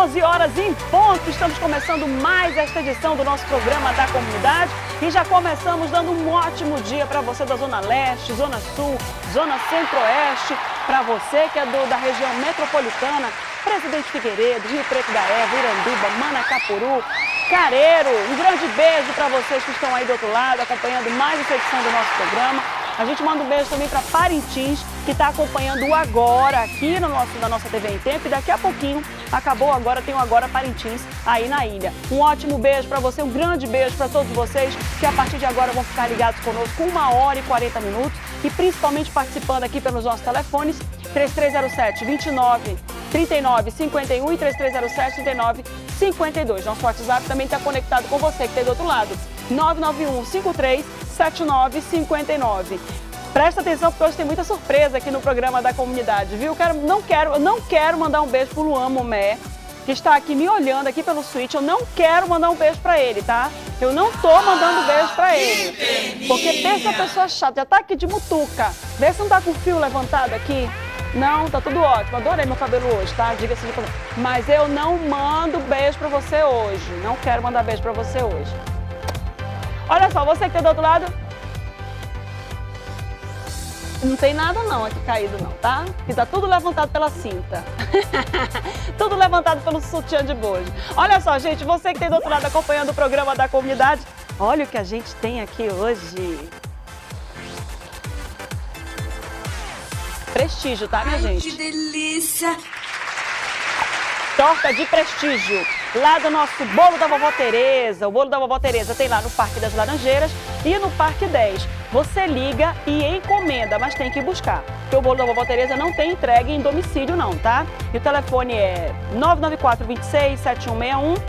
11 horas em ponto, estamos começando mais esta edição do nosso programa da comunidade e já começamos dando um ótimo dia para você da Zona Leste, Zona Sul, Zona Centro-Oeste, para você que é da região metropolitana, Presidente Figueiredo, Rio Preto da Eva, Iranduba, Manacapuru, Careiro. Um grande beijo para vocês que estão aí do outro lado, acompanhando mais essa edição do nosso programa. A gente manda um beijo também para Parintins, que está acompanhando o Agora aqui na nossa TV em Tempo. E daqui a pouquinho, acabou agora, tem o Agora Parintins aí na ilha. Um ótimo beijo para você, um grande beijo para todos vocês que a partir de agora vão ficar ligados conosco 1h e 40 minutos. E principalmente participando aqui pelos nossos telefones, 3307-2939-51 e 3307-3952. Nosso WhatsApp também está conectado com você que está do outro lado, 991-53-7959. Presta atenção porque hoje tem muita surpresa aqui no programa da comunidade, viu? Eu não quero mandar um beijo pro Luan Momé, que está aqui me olhando aqui pelo switch. Eu não quero mandar um beijo pra ele, tá? Eu não tô mandando beijo pra ele. Porque pensa a pessoa chata, já tá aqui de mutuca. Vê se não tá com o fio levantado aqui. Não, tá tudo ótimo. Adorei meu cabelo hoje, tá? Diga-se de passagem. Mas eu não mando beijo pra você hoje. Não quero mandar beijo pra você hoje. Olha só, você que tá do outro lado, não tem nada não aqui caído não, tá? Que tá tudo levantado pela cinta. Tudo levantado pelo sutiã de bojo. Olha só, gente, você que tem do outro lado acompanhando o programa da comunidade, olha o que a gente tem aqui hoje. Prestígio, tá, minha gente? Que delícia! Torta de prestígio, lá do nosso Bolo da Vovó Tereza. O Bolo da Vovó Tereza tem lá no Parque das Laranjeiras e no Parque 10. Você liga e encomenda, mas tem que buscar, porque o Bolo da Vovó Tereza não tem entrega em domicílio não, tá? E o telefone é 994-26-7161,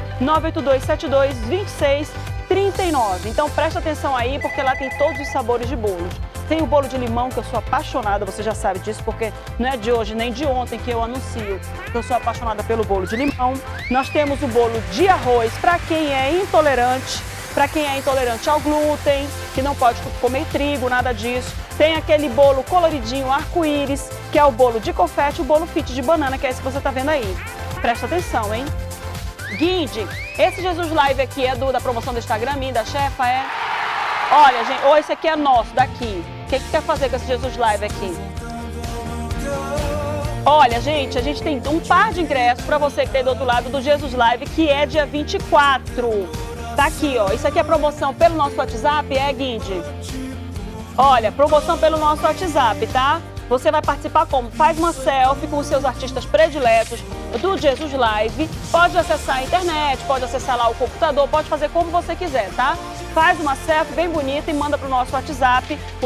982-72-2639. Então presta atenção aí, porque lá tem todos os sabores de bolos. Tem o bolo de limão, que eu sou apaixonada, você já sabe disso, porque não é de hoje nem de ontem que eu anuncio que eu sou apaixonada pelo bolo de limão. Nós temos o bolo de arroz para quem é intolerante ao glúten, que não pode comer trigo, nada disso. Tem aquele bolo coloridinho arco-íris, que é o bolo de confete, o bolo fit de banana, que é esse que você tá vendo aí. Presta atenção, hein? Guinde, esse Jesus Live aqui é da promoção do Instagram, minha, da chefa, é... Olha, gente, ou esse aqui é nosso, daqui. O que quer fazer com esse Jesus Live aqui? Olha, gente, a gente tem um par de ingressos para você que tem do outro lado do Jesus Live, que é dia 24. Tá aqui, ó. Isso aqui é promoção pelo nosso WhatsApp, Guinde? Olha, promoção pelo nosso WhatsApp, tá? Você vai participar como? Faz uma selfie com os seus artistas prediletos do Jesus Live. Pode acessar a internet, pode acessar lá o computador, pode fazer como você quiser, tá? Faz uma selfie bem bonita e manda para o nosso WhatsApp, o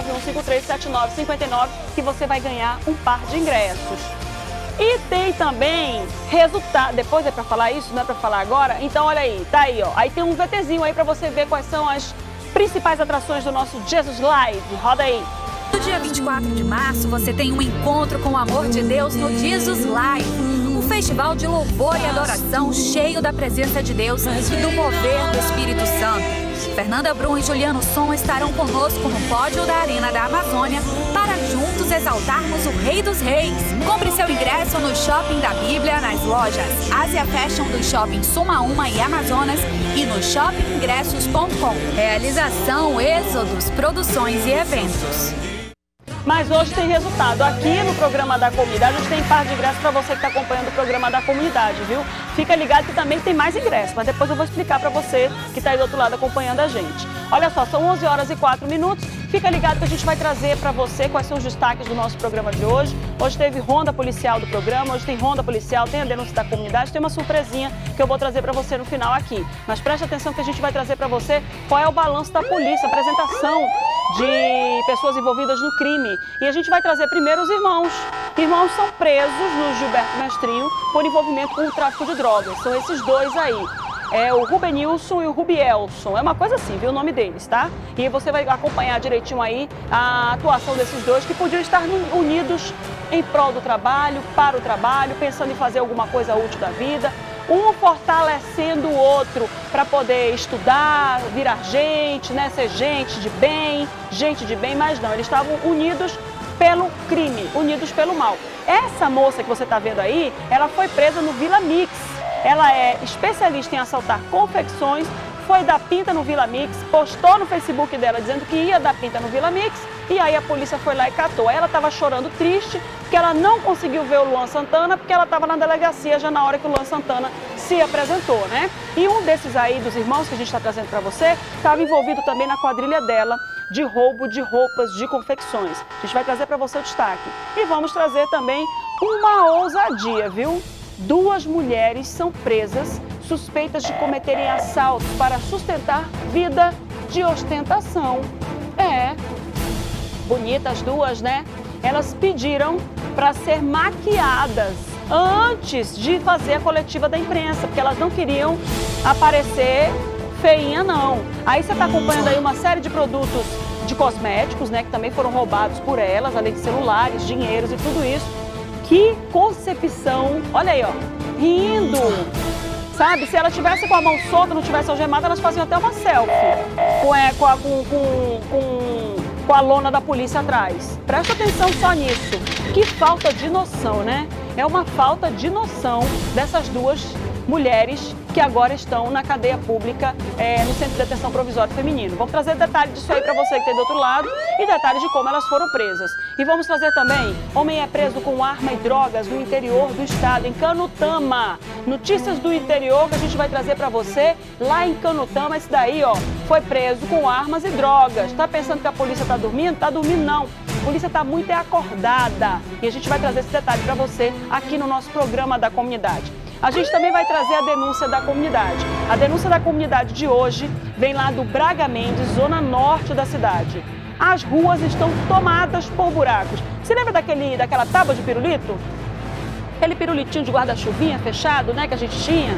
991537959, que você vai ganhar um par de ingressos. E tem também resultado, depois é para falar isso, não é para falar agora? Então olha aí, tá aí, ó. Aí tem um VTzinho aí para você ver quais são as principais atrações do nosso Jesus Live. Roda aí. No dia 24 de março, você tem um encontro com o amor de Deus no Jesus Live. Um festival de louvor e adoração cheio da presença de Deus e do mover do Espírito Santo. Fernanda Brum e Juliano Som estarão conosco no pódio da Arena da Amazônia para juntos exaltarmos o Rei dos Reis. Compre seu ingresso no Shopping da Bíblia, nas lojas Ásia Fashion dos shoppings Suma Uma e Amazonas e no shoppingingressos.com. Realização Êxodos, Produções e Eventos. Mas hoje tem resultado. Aqui no programa da comunidade, a gente tem par de ingressos para você que está acompanhando o programa da comunidade, viu? Fica ligado que também tem mais ingressos, mas depois eu vou explicar para você que está aí do outro lado acompanhando a gente. Olha só, são 11 horas e 4 minutos. Fica ligado que a gente vai trazer para você quais são os destaques do nosso programa de hoje. Hoje teve ronda policial do programa, hoje tem ronda policial, tem a denúncia da comunidade, tem uma surpresinha que eu vou trazer para você no final aqui. Mas preste atenção que a gente vai trazer para você qual é o balanço da polícia, apresentação de pessoas envolvidas no crime. E a gente vai trazer primeiro os irmãos. Irmãos são presos no Gilberto Mestrinho por envolvimento com o tráfico de drogas. São esses dois aí. É o Rubenilson e o Rubielson. É uma coisa assim, viu o nome deles, tá? E você vai acompanhar direitinho aí a atuação desses dois que podiam estar unidos em prol do trabalho, para o trabalho, pensando em fazer alguma coisa útil da vida. Um fortalecendo o outro para poder estudar, virar gente, né? Ser gente de bem, mas não, eles estavam unidos pelo crime, unidos pelo mal. Essa moça que você está vendo aí, ela foi presa no Vila Mix. Ela é especialista em assaltar confecções, foi dar pinta no Vila Mix, postou no Facebook dela dizendo que ia dar pinta no Vila Mix, e aí a polícia foi lá e catou. Aí ela estava chorando triste, porque ela não conseguiu ver o Luan Santana, porque ela estava na delegacia já na hora que o Luan Santana se apresentou, né? E um desses aí, dos irmãos que a gente está trazendo para você, estava envolvido também na quadrilha dela de roubo de roupas de confecções. A gente vai trazer para você o destaque. E vamos trazer também uma ousadia, viu? 2 mulheres são presas suspeitas de cometerem assaltos para sustentar vida de ostentação. É, bonitas 2, né? Elas pediram para ser maquiadas antes de fazer a coletiva da imprensa, porque elas não queriam aparecer feinha, não. Aí você está acompanhando aí uma série de produtos de cosméticos, né, que também foram roubados por elas, além de celulares, dinheiros e tudo isso. Que concepção! Olha aí, ó, rindo! Sabe, se ela tivesse com a mão solta, não tivesse algemada, elas faziam até uma selfie com a lona da polícia atrás. Presta atenção só nisso. Que falta de noção, né? É uma falta de noção dessas 2 mulheres que agora estão na cadeia pública no Centro de Detenção Provisório Feminino. Vamos trazer detalhes disso aí para você que tem do outro lado e detalhes de como elas foram presas. E vamos trazer também, homem é preso com arma e drogas no interior do estado, em Canutama. Notícias do interior que a gente vai trazer para você lá em Canutama. Esse daí, ó, foi preso com armas e drogas. Tá pensando que a polícia tá dormindo? Tá dormindo não. A polícia está muito acordada e a gente vai trazer esse detalhe para você aqui no nosso programa da comunidade. A gente também vai trazer a denúncia da comunidade. A denúncia da comunidade de hoje vem lá do Braga Mendes, zona norte da cidade. As ruas estão tomadas por buracos. Você lembra daquela tábua de pirulito? Aquele pirulitinho de guarda-chuvinha fechado, né, que a gente tinha?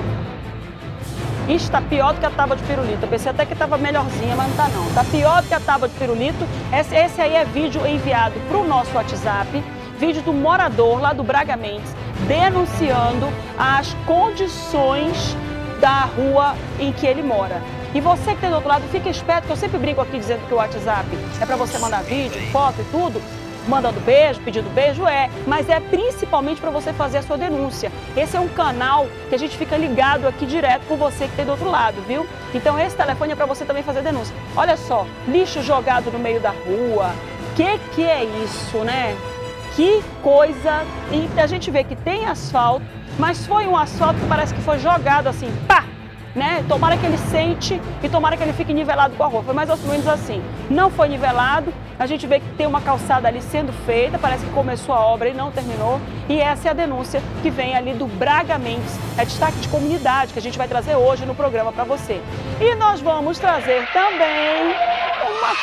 Isso tá pior do que a tábua de pirulito. Eu pensei até que estava melhorzinha, mas não tá não. Tá pior do que a tábua de pirulito. Esse aí é vídeo enviado para o nosso WhatsApp. Vídeo do morador lá do Braga Mendes, denunciando as condições da rua em que ele mora. E você que tem do outro lado, fica esperto, que eu sempre brinco aqui dizendo que o WhatsApp é para você mandar vídeo, foto e tudo, mandando beijo, pedindo beijo, mas é principalmente para você fazer a sua denúncia. Esse é um canal que a gente fica ligado aqui direto com você que tem do outro lado, viu? Então esse telefone é para você também fazer denúncia. Olha só, lixo jogado no meio da rua, que é isso, né? Que coisa! E a gente vê que tem asfalto, mas foi um asfalto que parece que foi jogado assim, pá! Né? Tomara que ele sente e tomara que ele fique nivelado com a rua. Foi mais ou menos assim. Não foi nivelado, a gente vê que tem uma calçada ali sendo feita, parece que começou a obra e não terminou. E essa é a denúncia que vem ali do Braga Mendes. É destaque de comunidade que a gente vai trazer hoje no programa para você. E nós vamos trazer também uma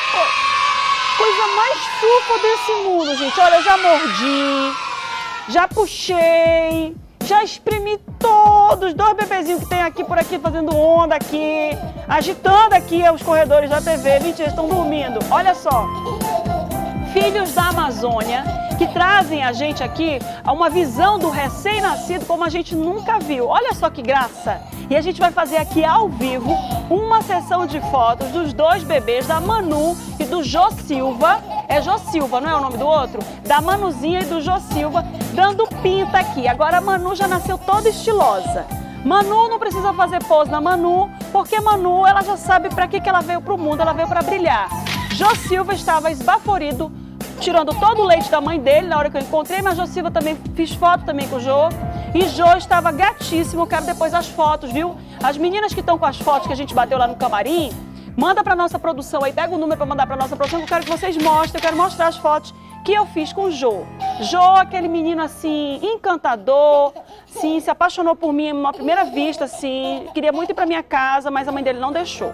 coisa mais fofa desse mundo, gente. Olha, eu já mordi, já puxei, já espremi todos os 2 bebezinhos que tem aqui por aqui, fazendo onda aqui, agitando aqui os corredores da TV. Mentira, eles estão dormindo. Olha só, filhos da Amazônia, que trazem a gente aqui a uma visão do recém-nascido como a gente nunca viu. Olha só que graça! E a gente vai fazer aqui ao vivo uma sessão de fotos dos 2 bebês, da Manu e do Jô Silva. É Jô Silva, não é o nome do outro? Da Manuzinha e do Jô Silva, dando pinta aqui. Agora a Manu já nasceu toda estilosa. Manu não precisa fazer pose na Manu, porque Manu, ela já sabe para que ela veio pro mundo, ela veio para brilhar. Jô Silva estava esbaforido, tirando todo o leite da mãe dele na hora que eu encontrei, mas Jô Silva também, fiz foto também com o Jô. E Jô estava gatíssimo, quero depois as fotos, viu? As meninas que estão com as fotos que a gente bateu lá no camarim, manda para nossa produção aí, pega o número para mandar para nossa produção, que eu quero que vocês mostrem, eu quero mostrar as fotos que eu fiz com o Jô. Jô, aquele menino assim, encantador, sim, se apaixonou por mim uma primeira vista, assim, queria muito ir para minha casa, mas a mãe dele não deixou.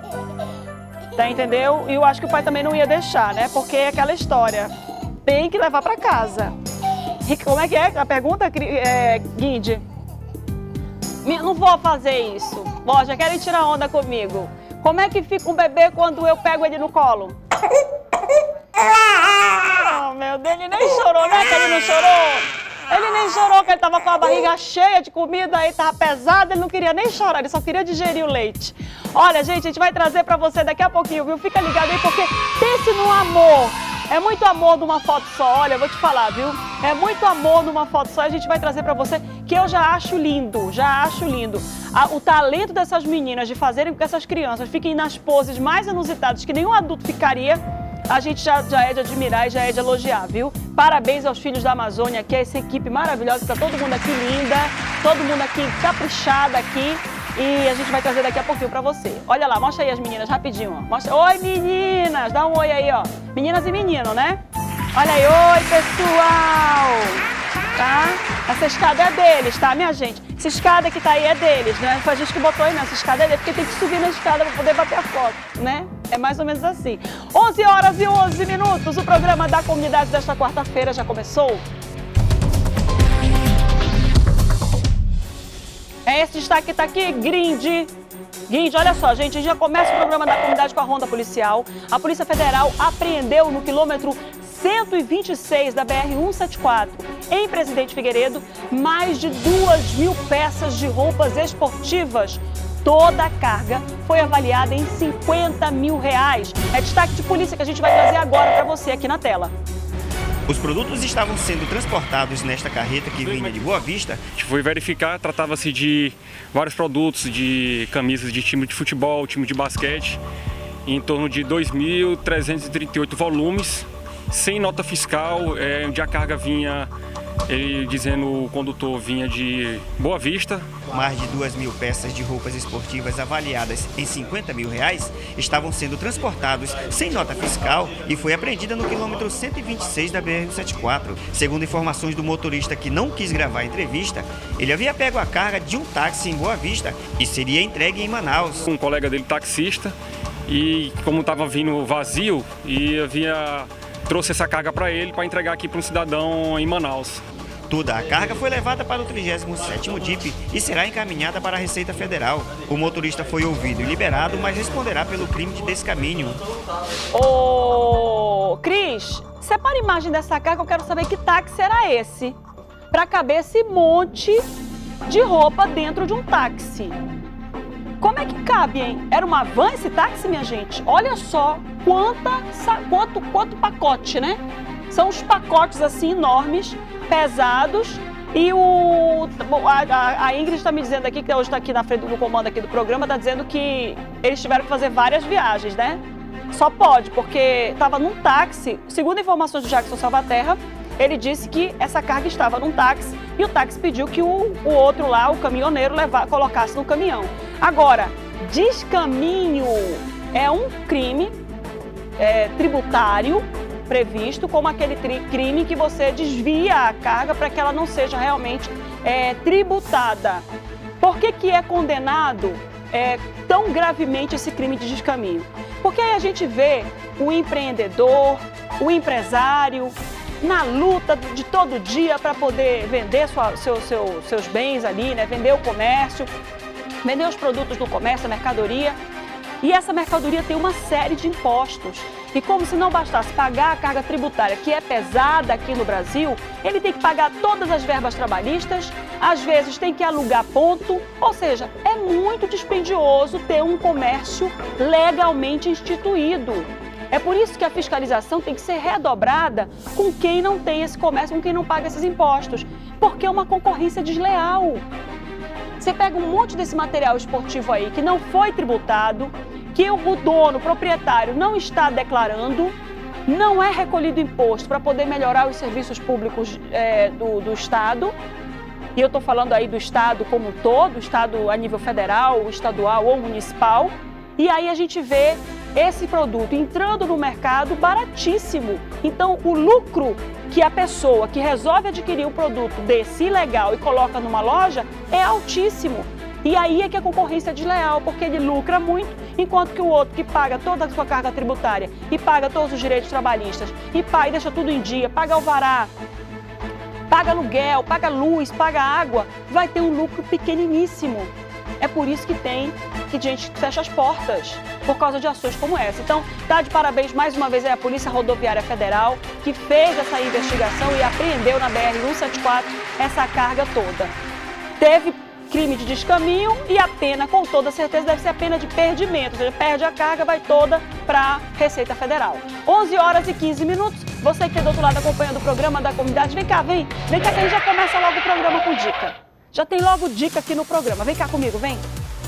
Tá, entendeu? E eu acho que o pai também não ia deixar, né? Porque é aquela história, tem que levar para casa. E como é que é a pergunta, Guide? Não vou fazer isso. Ó, já querem tirar onda comigo. Como é que fica um bebê quando eu pego ele no colo? Oh, meu Deus, ele nem chorou, né? Que ele não chorou. Ele nem chorou, que ele tava com a barriga cheia de comida, aí tava pesado, ele não queria nem chorar, ele só queria digerir o leite. Olha, gente, a gente vai trazer pra você daqui a pouquinho, viu? Fica ligado aí, porque pense no amor. É muito amor numa foto só, olha, eu vou te falar, viu? É muito amor numa foto só, a gente vai trazer pra você que eu já acho lindo, o talento dessas meninas de fazerem com que essas crianças fiquem nas poses mais inusitadas que nenhum adulto ficaria, a gente já é de admirar e já é de elogiar, viu? Parabéns aos filhos da Amazônia, que é essa equipe maravilhosa, tá todo mundo aqui linda, todo mundo aqui caprichada aqui. E a gente vai trazer daqui a pouquinho pra você. Olha lá, mostra aí as meninas, rapidinho, ó. Mostra... Oi, meninas! Dá um oi aí, ó. Meninas e menino, né? Olha aí, oi, pessoal! Tá? Essa escada é deles, tá, minha gente? Essa escada que tá aí é deles, né? Foi a gente que botou aí, né? Essa escada é deles, porque tem que subir na escada pra poder bater a foto, né? É mais ou menos assim. 11 horas e 11 minutos, o programa da comunidade desta quarta-feira já começou. É esse destaque que tá aqui, Grind, olha só, gente, a gente já começa o programa da comunidade com a ronda policial. A Polícia Federal apreendeu no quilômetro 126 da BR-174, em Presidente Figueiredo, mais de 2.000 peças de roupas esportivas. Toda a carga foi avaliada em R$50 mil. É destaque de polícia que a gente vai trazer agora para você aqui na tela. Os produtos estavam sendo transportados nesta carreta que vinha de Boa Vista. A gente foi verificar, tratava-se de vários produtos, de camisas de time de futebol, time de basquete, em torno de 2.338 volumes, sem nota fiscal, onde a carga vinha, ele dizendo o condutor vinha de Boa Vista. Mais de 2.000 peças de roupas esportivas avaliadas em R$50 mil estavam sendo transportados sem nota fiscal e foi apreendida no quilômetro 126 da BR-174. Segundo informações do motorista que não quis gravar a entrevista, ele havia pego a carga de um táxi em Boa Vista e seria entregue em Manaus. Um colega dele, taxista, e como estava vindo vazio, e trouxe essa carga para ele para entregar aqui para um cidadão em Manaus. Toda a carga foi levada para o 37º DIP e será encaminhada para a Receita Federal. O motorista foi ouvido e liberado, mas responderá pelo crime de descaminho. Ô, Cris, separa a imagem dessa carga, eu quero saber que táxi era esse, para caber esse monte de roupa dentro de um táxi. Como é que cabe, hein? Era uma van esse táxi, minha gente? Olha só quanto pacote, né? São os pacotes assim enormes, pesados, e a Ingrid está me dizendo aqui, que hoje está aqui na frente do comando aqui do programa, está dizendo que eles tiveram que fazer várias viagens, né? Só pode, porque estava num táxi, segundo informações do Jackson Salvaterra, ele disse que essa carga estava num táxi e o táxi pediu que o outro lá, o caminhoneiro, colocasse no caminhão. Agora, descaminho é um crime tributário previsto como aquele crime que você desvia a carga para que ela não seja realmente tributada. Por que é condenado tão gravemente esse crime de descaminho? Porque aí a gente vê o empreendedor, o empresário, na luta de todo dia para poder vender seus bens ali, né? Vender o comércio, vender os produtos do comércio, a mercadoria. E essa mercadoria tem uma série de impostos. E como se não bastasse pagar a carga tributária, que é pesada aqui no Brasil, ele tem que pagar todas as verbas trabalhistas, às vezes tem que alugar ponto, ou seja, é muito dispendioso ter um comércio legalmente instituído. É por isso que a fiscalização tem que ser redobrada com quem não tem esse comércio, com quem não paga esses impostos, porque é uma concorrência desleal. Você pega um monte desse material esportivo aí que não foi tributado, que o dono, o proprietário, não está declarando, não é recolhido imposto para poder melhorar os serviços públicos do Estado. E eu estou falando aí do Estado como um todo, Estado a nível federal, estadual ou municipal. E aí a gente vê esse produto entrando no mercado baratíssimo. Então, o lucro que a pessoa que resolve adquirir um produto desse ilegal e coloca numa loja é altíssimo. E aí é que a concorrência é desleal, porque ele lucra muito, enquanto que o outro que paga toda a sua carga tributária e paga todos os direitos trabalhistas e deixa tudo em dia, paga alvará, paga aluguel, paga luz, paga água, vai ter um lucro pequeniníssimo. É por isso que tem gente que fecha as portas, por causa de ações como essa. Então, tá de parabéns mais uma vez a Polícia Rodoviária Federal, que fez essa investigação e apreendeu na BR-174 essa carga toda. Teve crime de descaminho e a pena, com toda certeza, deve ser a pena de perdimento, ou seja, perde a carga, vai toda para a Receita Federal. 11 horas e 15 minutos, você que está do outro lado acompanhando o programa da comunidade, vem cá que a gente já começa logo o programa com dica. Já tem logo dica aqui no programa. Vem cá comigo, vem.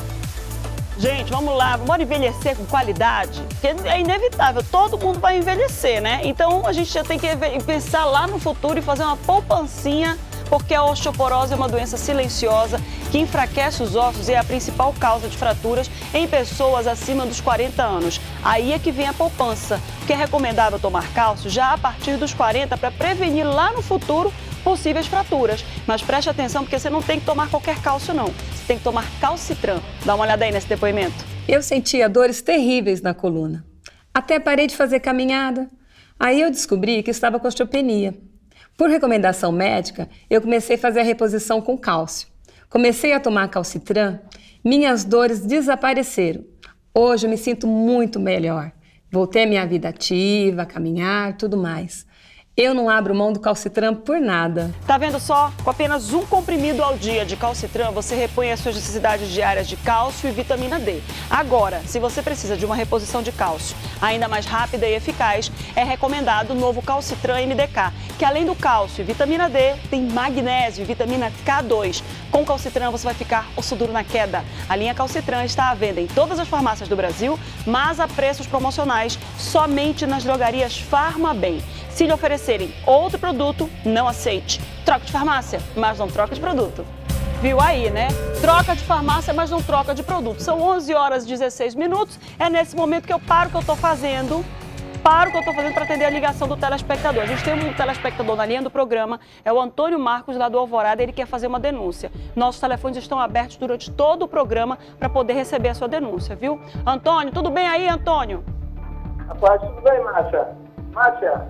Gente, vamos lá, vamos envelhecer com qualidade, porque é inevitável, todo mundo vai envelhecer, né? Então a gente já tem que pensar lá no futuro e fazer uma poupancinha, porque a osteoporose é uma doença silenciosa que enfraquece os ossos e é a principal causa de fraturas em pessoas acima dos 40 anos. Aí é que vem a poupança, porque é recomendável tomar cálcio já a partir dos 40 para prevenir lá no futuro possíveis fraturas. Mas preste atenção, porque você não tem que tomar qualquer cálcio, não. Você tem que tomar calcitran. Dá uma olhada aí nesse depoimento. Eu sentia dores terríveis na coluna. Até parei de fazer caminhada. Aí eu descobri que estava com osteopenia. Por recomendação médica, eu comecei a fazer a reposição com cálcio. Comecei a tomar calcitran, minhas dores desapareceram. Hoje eu me sinto muito melhor. Voltei à minha vida ativa, a caminhar, tudo mais. Eu não abro mão do calcitran por nada. Tá vendo só? Com apenas um comprimido ao dia de calcitran, você repõe as suas necessidades diárias de cálcio e vitamina D. Agora, se você precisa de uma reposição de cálcio ainda mais rápida e eficaz, é recomendado o novo calcitran MDK, que além do cálcio e vitamina D, tem magnésio e vitamina K2. Com calcitran você vai ficar osso duro na queda. A linha calcitran está à venda em todas as farmácias do Brasil, mas a preços promocionais somente nas drogarias Farmabem. Se lhe oferecerem outro produto, não aceite. Troca de farmácia, mas não troca de produto. Viu aí, né? Troca de farmácia, mas não troca de produto. São 11 horas e 16 minutos. É nesse momento que eu paro o que eu estou fazendo. Para atender a ligação do telespectador. A gente tem um telespectador na linha do programa, é o Antônio Marcos, lá do Alvorada, ele quer fazer uma denúncia. Nossos telefones estão abertos durante todo o programa para poder receber a sua denúncia, viu? Antônio, tudo bem aí, Antônio? Rapaz, tudo bem, Márcia. Márcia,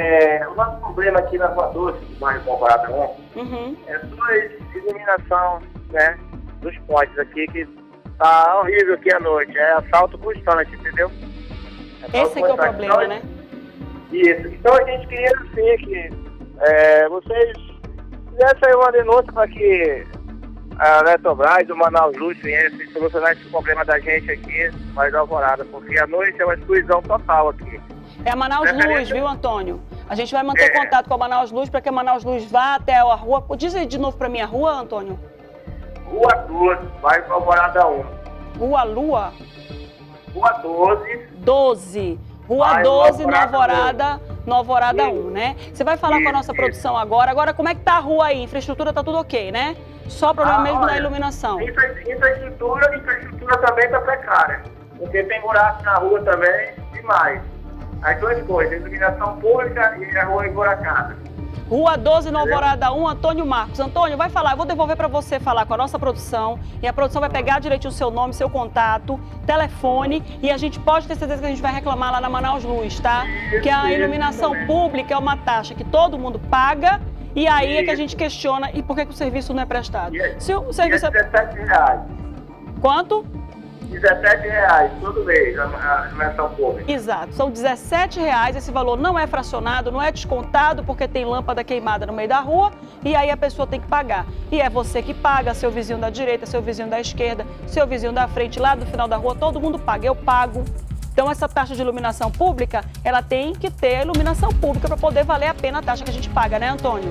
o nosso problema aqui na Rua Doce, do bairro Alvorada 1, é só a iluminação, né, dos pontes aqui, que tá horrível aqui à noite. É assalto constante, entendeu? Esse é que é o problema, então, né? Isso. Então a gente queria, assim, que vocês fizessem aí uma denúncia para que a Eletrobras, o Manaus Luz, viessem solucionar esse problema da gente aqui, mais da Alvorada, porque à noite é uma exclusão total aqui. É a Manaus Luz, viu, Antônio? A gente vai manter contato com a Manaus Luz para que a Manaus Luz vá até a rua. Diz aí de novo para mim a rua, Antônio. Rua 12, bairro Alvorada 1. Rua Lua? Rua 12. 12. Rua 12, no Alvorada 1, né? Você vai falar com a nossa produção agora. Agora, como é que tá a rua aí? Infraestrutura tá tudo ok, né? Só o problema mesmo da iluminação. Infraestrutura também tá precária. Porque tem buraco na rua também, demais. As duas coisas, iluminação pública e a rua emburacada. Rua 12, no Alvorada 1, Antônio Marcos. Antônio, vai falar, eu vou devolver para você falar com a nossa produção e a produção vai pegar direitinho o seu nome, seu contato, telefone e a gente pode ter certeza que a gente vai reclamar lá na Manaus Luz, tá? Porque a iluminação pública é uma taxa que todo mundo paga e aí é que a gente questiona e por que o serviço não é prestado. Se o serviço é R$17. Quanto? R$17 todo mês, a iluminação pública. Exato, são R$17, esse valor não é fracionado, não é descontado porque tem lâmpada queimada no meio da rua e aí a pessoa tem que pagar. E é você que paga, seu vizinho da direita, seu vizinho da esquerda, seu vizinho da frente, lá do final da rua, todo mundo paga, eu pago. Então essa taxa de iluminação pública, ela tem que ter iluminação pública para poder valer a pena a taxa que a gente paga, né, Antônio?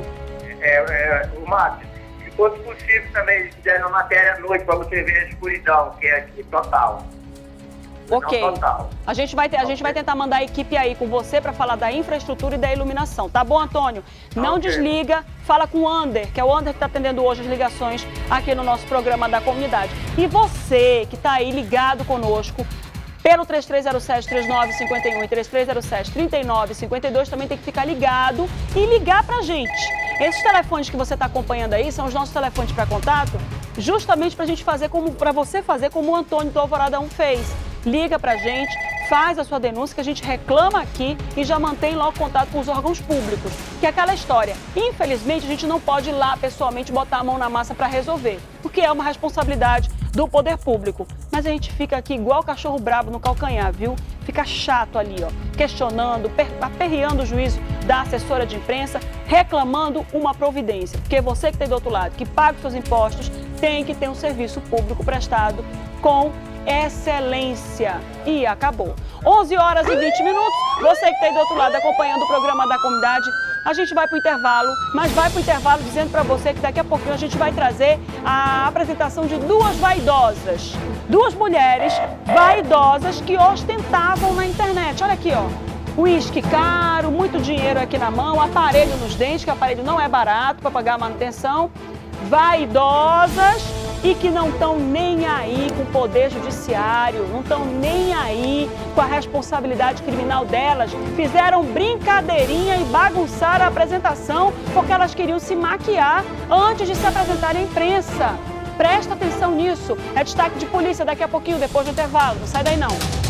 O Márcio, se fosse possível também, fizer uma matéria à noite para você ver a escuridão, que é aqui total. Ok. Total. A gente vai tentar mandar a equipe aí com você para falar da infraestrutura e da iluminação. Tá bom, Antônio? Não desliga, fala com o Ander, que é o Ander que está atendendo hoje as ligações aqui no nosso programa da comunidade. E você que está aí ligado conosco, pelo 3307-3951 e 3307-3952 também tem que ficar ligado e ligar pra gente. Esses telefones que você está acompanhando aí são os nossos telefones para contato, justamente para a gente fazer para você fazer como o Antônio do Alvorada 1 fez. Liga pra gente, faz a sua denúncia que a gente reclama aqui e já mantém logo contato com os órgãos públicos. Que é aquela história. Infelizmente, a gente não pode ir lá pessoalmente botar a mão na massa para resolver, porque é uma responsabilidade do poder público. Mas a gente fica aqui igual cachorro brabo no calcanhar, viu? Fica chato ali, ó, questionando, aperreando o juízo da assessora de imprensa, reclamando uma providência. Porque você que está do outro lado, que paga os seus impostos, tem que ter um serviço público prestado com excelência. E acabou. 11 horas e 20 minutos. Você que está aí do outro lado acompanhando o programa da comunidade, A gente vai para o intervalo, mas vai para o intervalo dizendo para você que daqui a pouquinho a gente vai trazer a apresentação de duas vaidosas. Duas mulheres vaidosas que ostentavam na internet. Olha aqui, ó. Uísque caro, muito dinheiro aqui na mão, aparelho nos dentes, que o aparelho não é barato para pagar a manutenção. Vaidosas e que não estão nem aí com o poder judiciário, não estão nem aí com a responsabilidade criminal delas. Fizeram brincadeirinha e bagunçaram a apresentação porque elas queriam se maquiar antes de se apresentarem à imprensa. Presta atenção nisso. É destaque de polícia daqui a pouquinho, depois do intervalo. Não sai daí não.